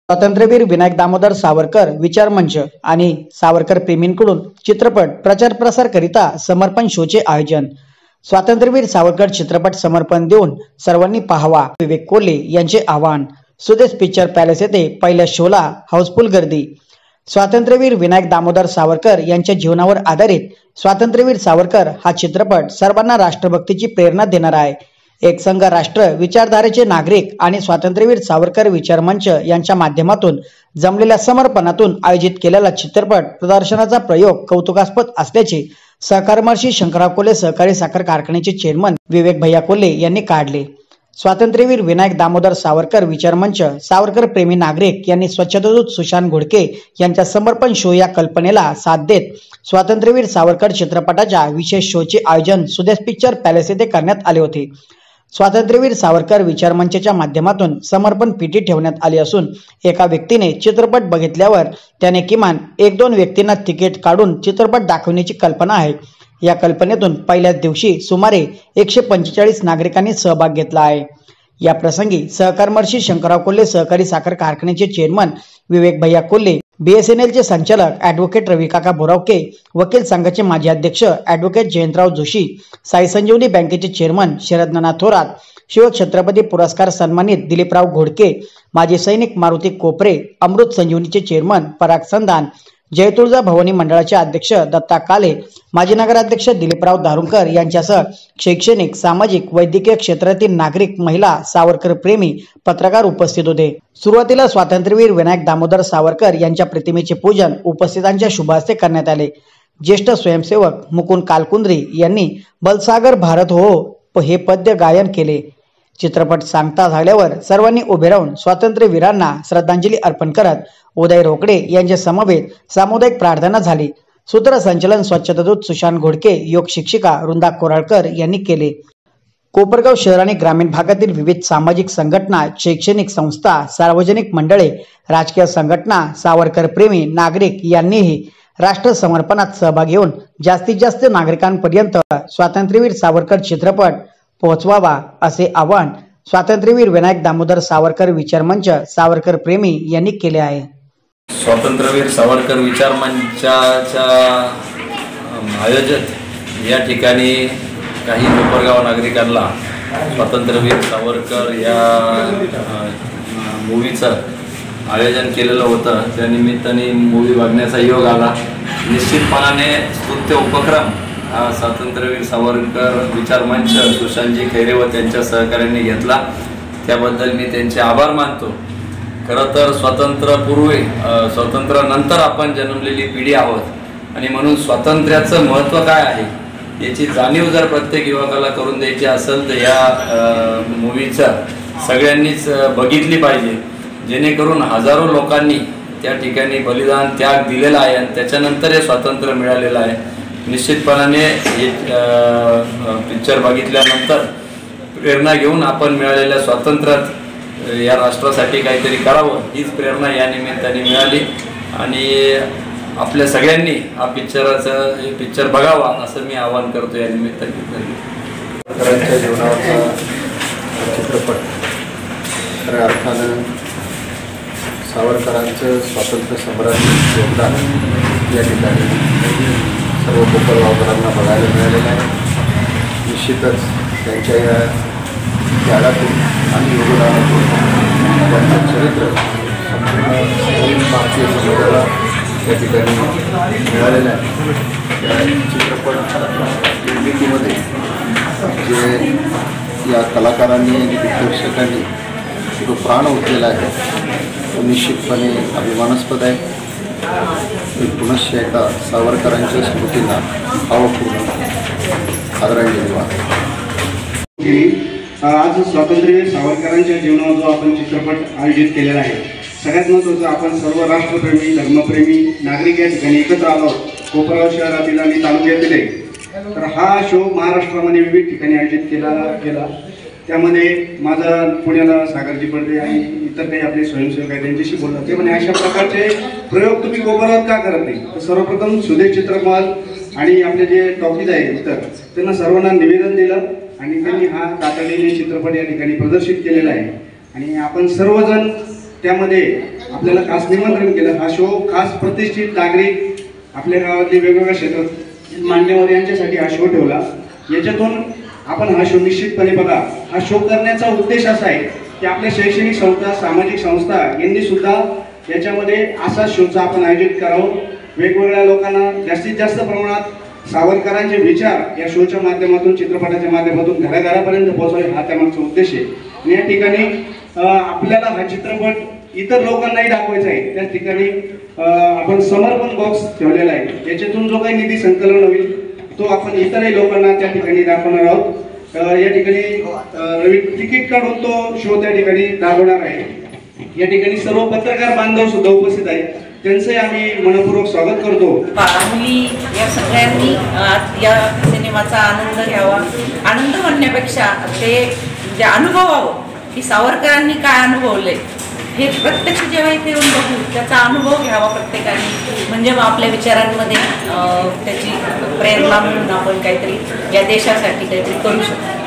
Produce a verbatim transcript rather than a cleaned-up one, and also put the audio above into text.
स्वातंत्र्यवीर विनायक दामोदर सावरकर विचार मंच आणि सावरकर प्रेमींकडून चित्रपट प्रचार प्रसार करिता समर्पण शोचे आयोजन। स्वातंत्र्यवीर सावरकर चित्रपट समर्पण देऊन सर्वांनी पाहावा, विवेक कोल्हे यांचे आवाहन। सुदेश पिक्चर पॅलेस येथे पहिल्या शोला हाऊसफुल गर्दी। स्वातंत्र्यवीर विनायक दामोदर सावरकर यांच्या जीवनावर आधारित स्वातंत्र्यवीर सावरकर हा चित्रपट सर्वांना राष्ट्रभक्तीची प्रेरणा देणार आहे। एक संघ राष्ट्र विचारधारेचे नागरिक आणि स्वातंत्र्यवीर सावरकर विचार मंच यांच्या माध्यमातून जमलेल्या समर्पणातून आयोजित केलेला चित्रपट प्रदर्शनाचा प्रयोग कौतुकास्पद असल्याचे सहकारमर्षी शंकरराव कोल्हे सहकारी साखर कारखान्याचे चेअरमन विवेक भैया कोल्हे यांनी काढले। स्वातंत्र्यवीर विनायक दामोदर सावरकर विचार मंच सावरकर प्रेमी नागरिक यांनी स्वच्छतादूत सुशांत घोडके यांच्या समर्पण शो या कल्पनेला साथ देत स्वातंत्र्यवीर सावरकर चित्रपटाच्या विशेष शोचे आयोजन सुदेश पिक्चर पॅलेस येथे करण्यात आले होते। स्वातंत्र्यवीर सावरकर विचार मंचच्या माध्यमातून समर्पण पेटी ठेवण्यात आली असून एका व्यक्तीने चित्रपट बघितल्यावर त्याने किमान एक दोन व्यक्तींना तिकीट काढून चित्रपट दाखवण्याची कल्पना आहे। या कल्पनेतून पहिल्याच दिवशी सुमारे एकशे पंचेचाळीस नागरिकांनी सहभाग घेतला आहे। या प्रसंगी सहकारमर्षी शंकरराव कोल्हे सहकारी साखर कारखान्याचे चेअरमन विवेक भैया कोल्हे, बीएसएनएल चे संचालक ॲडव्होकेट रविकाका बोरावके, वकील संघाचे माजी अध्यक्ष ॲडव्होकेट जयंतराव जोशी, साई संजीवनी बँकेचे चेअरमन शरद नाना थोरात, शिवछत्रपती पुरस्कार सन्मानित दिलीपराव घोडके, माजी सैनिक मारुती कोपरे, अमृत संजीवनीचे चेअरमन पराग संधान, जयतुळजा भवानी मंडळाचे अध्यक्ष दत्ता काले, माजी नगराध्यक्ष दिलीपराव दारुणकर यांच्यासह शैक्षणिक, सामाजिक, वैद्यकीय क्षेत्रातील नागरिक, महिला, सावरकर प्रेमी, पत्रकार उपस्थित होते। सुरुवातीला स्वातंत्र्यवीर विनायक दामोदर सावरकर यांच्या प्रतिमेचे पूजन उपस्थितांच्या शुभ हस्ते करण्यात आले। ज्येष्ठ स्वयंसेवक मुकुंद कालकुंद्री यांनी बलसागर भारत हो हे पद्य गायन केले। चित्रपट सांगता झाल्यावर सर्वांनी उभे राहून स्वातंत्र्यवीरांना श्रद्धांजली अर्पण करत उदय रोकडे यांच्या समवेत सामुदायिक प्रार्थना झाली। सूत्रसंचालन स्वच्छतादूत सुशांत घोडके, योग शिक्षिका वृंदा कोराळकर यांनी केले। कोपरगाव शहर आणि ग्रामीण भागातील विविध सामाजिक संघटना, शैक्षणिक संस्था, सार्वजनिक मंडळे, राजकीय संघटना, सावरकर प्रेमी नागरिक यांनीही राष्ट्र समर्पणात सहभाग घेऊन जास्तीत जास्त नागरिकांपर्यंत स्वातंत्र्यवीर सावरकर चित्रपट पोहोचवावा असे आवाहन स्वातंत्र्यवीर विनायक दामोदर सावरकर विचार मंच सावरकर प्रेमी यांनी केले आहे। स्वातंत्र्यवीर सावरकर विचार मंचाच्या आयोजक या ठिकाणी काही कोपरगाव नागरिकांना स्वातंत्र्यवीर सावरकर या मूवीचं आयोजन केलेलं होतं। त्या निमित्ताने मूवी बघण्याचा योग आला। निश्चितपणाने स्तुत्य उपक्रम हा स्वातंत्र्यवीर सावरकर विचार मंच सुशांतजी खैरे व त्यांच्या सहकार्याने घेतला, त्याबद्दल मी त्यांचे आभार मानतो। खरं तर स्वातंत्र्यपूर्वी स्वातंत्र्यानंतर आपण जन्मलेली पिढी आहोत आणि म्हणून स्वातंत्र्याचं महत्त्व काय आहे याची जाणीव जर प्रत्येक युवकाला करून द्यायची असेल तर या मूवीचं सगळ्यांनीच बघितली पाहिजे, जेणेकरून हजारो लोकांनी त्या ठिकाणी बलिदान त्याग दिलेला आहे आणि त्याच्यानंतर हे स्वातंत्र्य मिळालेलं आहे। निश्चितपणाने हे पिक्चर बघितल्यानंतर प्रेरणा घेऊन आपण मिळालेल्या स्वातंत्र्यात या राष्ट्रासाठी काहीतरी करावं हीच प्रेरणा या निमित्ताने मिळाली आणि आपल्या सगळ्यांनी हा पिक्चराचं पिक्चर बघावा असं मी आवाहन करतो या निमित्ताने। सावरकरांच्या जीवनावरचा चित्रपट खऱ्या अर्थानं सावरकरांचं स्वातंत्र्य संग्रामात योगदान या ठिकाणी सर्व कोपरगावकरांना बघायला मिळालेलं आहे। निश्चितच त्यांच्या या त्यागातून आणि योगदानातून त्यांचं चरित्र संपूर्ण भारतीय समाजाला त्या ठिकाणी मिळालेलं आहे। त्या चित्रपट निर्मितीमध्ये जे या कलाकारांनी आणि दिग्दर्शकांनी जो प्राण ओतलेला आहे तो निश्चितपणे अभिमानास्पद आहे। पुनश्च एकदा सावरकरांच्या स्मृतींना भावपूर्ण आदरांजली वाहतो। आज स्वातंत्र्यवीर सावरकरांच्या जीवनावर जो आपण चित्रपट आयोजित केलेला आहे, सगळ्यात महत्त्वाचं आपण सर्व राष्ट्रप्रेमी, धर्मप्रेमी नागरिक या ठिकाणी एकत्र आलो। कोपरगाव शहरातील आणि तालुक्यातील आहे तर हा शो महाराष्ट्रामध्ये विविध ठिकाणी आयोजित केला गेला। त्यामध्ये माझा पुण्याला सागरजी पडदे आणि इतर काही आपले स्वयंसेवक आहेत त्यांच्याशी बोलतात ते म्हणे अशा प्रकारचे प्रयोग तुम्ही कोपरगावात का करत नाही। तर सर्वप्रथम सुदेश चित्रपट आणि आपले जे टॉकीज आहेत इतर त्यांना सर्वांना निवेदन दिलं आणि त्यांनी हा तातडीने चित्रपट या ठिकाणी प्रदर्शित केलेला आहे आणि आपण सर्वजण त्यामध्ये आपल्याला खास निमंत्रण केलं. हा शो खास प्रतिष्ठित नागरिक, आपल्या गावातले वेगवेगळ्या क्षेत्रात मान्यवर यांच्यासाठी हा शो ठेवला. याच्यातून आपण हा शो निश्चितपणे बघा. हा शो करण्याचा उद्देश असा आहे की आपल्या शैक्षणिक संस्था, सामाजिक संस्था यांनी सुद्धा याच्यामध्ये असा शोचा आपण आयोजित करावं. वेगवेगळ्या लोकांना जास्तीत जास्त प्रमाणात सावरकरांचे विचार या शोच्या माध्यमातून, चित्रपटाच्या माध्यमातून घराघरापर्यंत पोहोचवावे हा त्यामागचा उद्देश आहे. आणि या ठिकाणी आपल्याला हा चित्रपट इतर लोकांनाही दाखवायचा आहे. त्या ठिकाणी आपण समर्पण बॉक्स ठेवलेला आहे. याच्यातून जो काही निधी संकलन होईल तो आपण इतरही लोकांना त्या ठिकाणी दाखवणार आहोत. या ठिकाणी रवी तिकीट काढून तो शो त्या ठिकाणी दाखवणार आहे. या ठिकाणी सर्व पत्रकार बांधव सुद्धा उपस्थित आहेत, त्यांचे आम्ही मनपूर्वक स्वागत करतो. मुली या सगळ्यांनी या सिनेमाचा आनंद घ्यावा. आनंद म्हणण्यापेक्षा ते म्हणजे अनुभवावं की सावरकरांनी काय अनुभवले हे प्रत्यक्ष जेव्हा इथे येऊन बघू त्याचा अनुभव घ्यावा प्रत्येकाने. म्हणजे मग आपल्या विचारांमध्ये त्याची प्रेरणा म्हणून आपण काहीतरी या देशासाठी काहीतरी करू शकतो.